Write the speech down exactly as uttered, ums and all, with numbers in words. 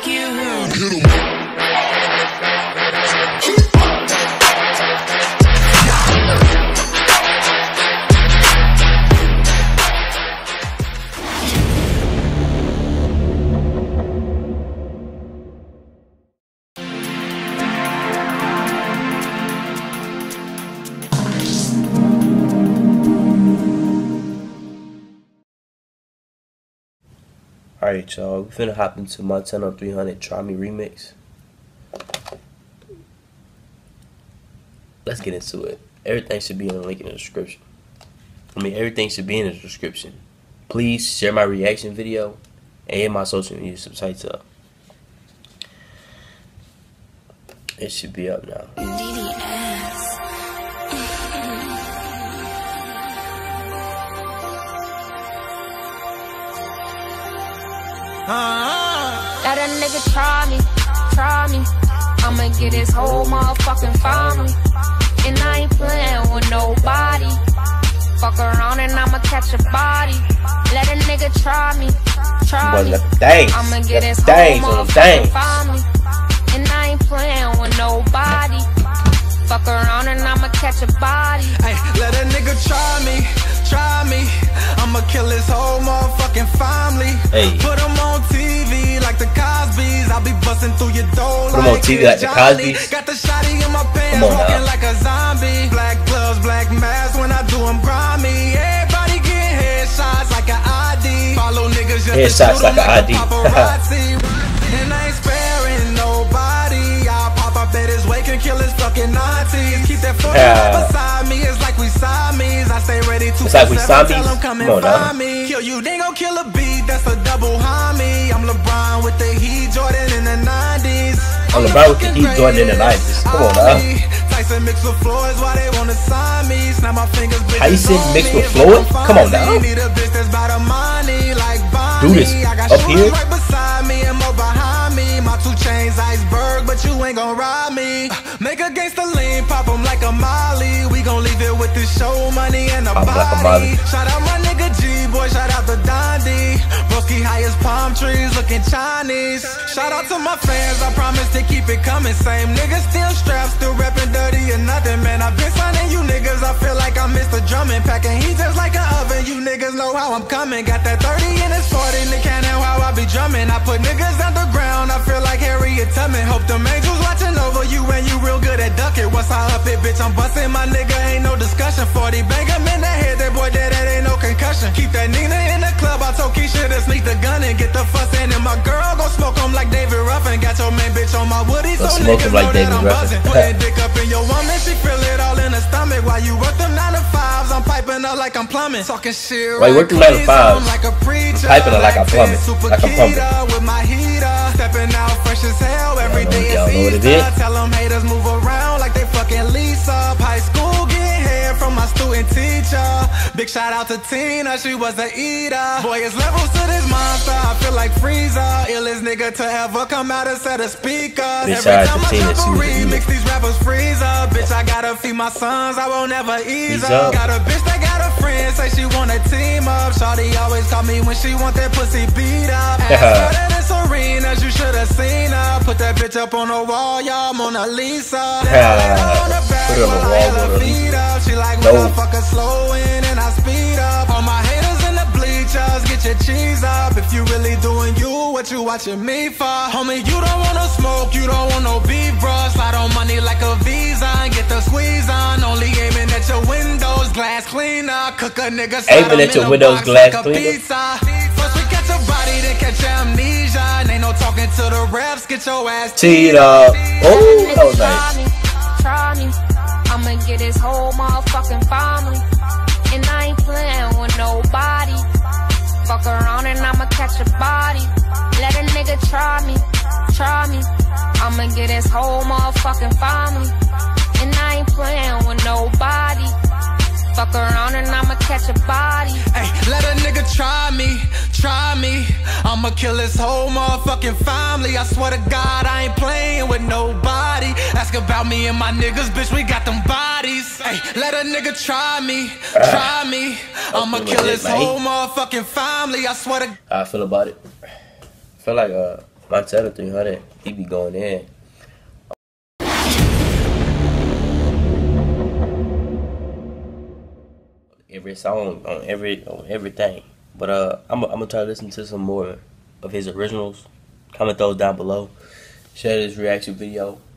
Alright, y'all, we finna hop into Montana three hundred Try Me remix. Let's get into it. Everything should be in the link in the description. I mean, everything should be in the description. Please share my reaction video and hit my social media sites up. It should be up now. Let a nigga try me, try me. I'ma get his whole motherfucking family. And I ain't playing with nobody. Fuck around and I'ma catch a body. Let a nigga try me, try me. I'ma get his whole motherfucking family. And I ain't playing with nobody. Fuck around and I'ma catch a body. Ay, let a nigga try me, try me. I'ma kill his whole motherfucking family. Hey. Put him on T V like the Cosbys. I'll be busting through your door. Put him on T V like the Cosbys. Got the shotty in my pants, walking like a zombie. Black gloves, black mask when I do them grimy. Everybody get headshots like an I D. Follow niggas just headshots like an I D. And I ain't sparing nobody. I'll pop up at his wake and kill his fucking aunties. Keep that foot yeah. beside me. It's like we Siamese. I stay ready to it's like we Siamese. Tell him come and find me. Kill you, they gon' kill a beat. That's a double homie. I'm LeBron with the Heat, Jordan in the nineties. I'm LeBron with the Heat, Jordan in the nineties. Come on now. Tyson mixed with Floyd, why they wanna sign me? Snap my fingers. Tyson mixed with Floyd? Come on now. Do this up here. Right beside me and more behind me. My two chains iceberg, but you ain't gon' ride me. Make a gangsta lean, pop him like a Molly. We gon' leave it with the show money and a pop body. Like a shout out my nigga G boy, shout out the Dondi. Broski high as palm trees, looking Chinese. Shout out to my fans, I promise to keep it coming. Same niggas still strapped, still reppin' dirty or nothing. Man, I been signing you niggas, I feel like I missed the drumming. Packing heat just like an oven, you niggas know how I'm coming. Got that thirty in this forty, in the cannon how I be drumming. I put niggas underground, I feel like Harriet Tubman. Hope them angels watching over you and you real good at ducking. Once I up it, bitch, I'm busting my nigga, ain't no discussion. Forty bang him in the head, that boy dead, that ain't no concussion. Keep that Nina in the club, I told Keisha to sneak the gun and get the fuss in. And my girl gon' smoke him like David Ruffin. Got your main bitch on my woody, so niggas know that I'm buzzing. Putting dick up in your woman, she feel it all in her stomach. While you work them nine to fives, I'm piping up like I'm plumbing. Talking shit, why you work them nine to fives? Like a preacher, piping up like I'm plumbing, like I'm pumping. With my heater, stepping out fresh as hell. Every day is Easter. Tell them haters move around like they fucking Lisa. High school get hair from my student teacher. Big shout out to Tina, she was a eater. Boy, it's levels to this monster, I feel like Frieza. Illest nigga to ever come out and set a speaker. Every time I drop a remix, these rappers freeze up. Bitch, I gotta feed my sons, I won't ever ease up. Got a bitch that got a friend, say she wanna team up. Shawty always call me when she want that pussy beat up. Ask her arenas, you should've seen her. Put that bitch up on the wall, y'all, Mona Lisa. Yeah. On the back, put her on the wall, Mona Lisa. She like, motherfucker, slow in and I speed up. All my haters in the bleachers, get your cheese up. If you really doing you, what you watching me for? Homie, you don't wanna smoke, you don't want no beef, bruh. Slide on money like a Visa and get the squeeze on. Only aiming at your windows, glass cleaner. Cook a nigga, aiming at your windows, glass like cleaner. First we catch a body, then catch amnesia. And ain't no talking to the refs, get your ass teed up. Oh, that was nice. Try me, I'ma get his whole motherfucking family. And I ain't playing with nobody. Fuck around and I'ma catch a body. Let a nigga try me, try me. I'ma get his whole motherfucking family. And I ain't playing with nobody. Fuck around and I'ma catch a body. Hey, let a nigga try me, try me. I'ma kill his whole motherfucking family. I swear to God, I ain't playing with nobody. Ask about me and my niggas, bitch, we got them bodies. Hey, let a nigga try me, try me. I'ma kill his whole motherfucking family. I swear to how I feel about it. I feel like uh Montana three hundred, he be going in. Every song, on every on everything. But uh, I'm, I'm gonna try to listen to some more of his originals. Comment those down below. Share this reaction video.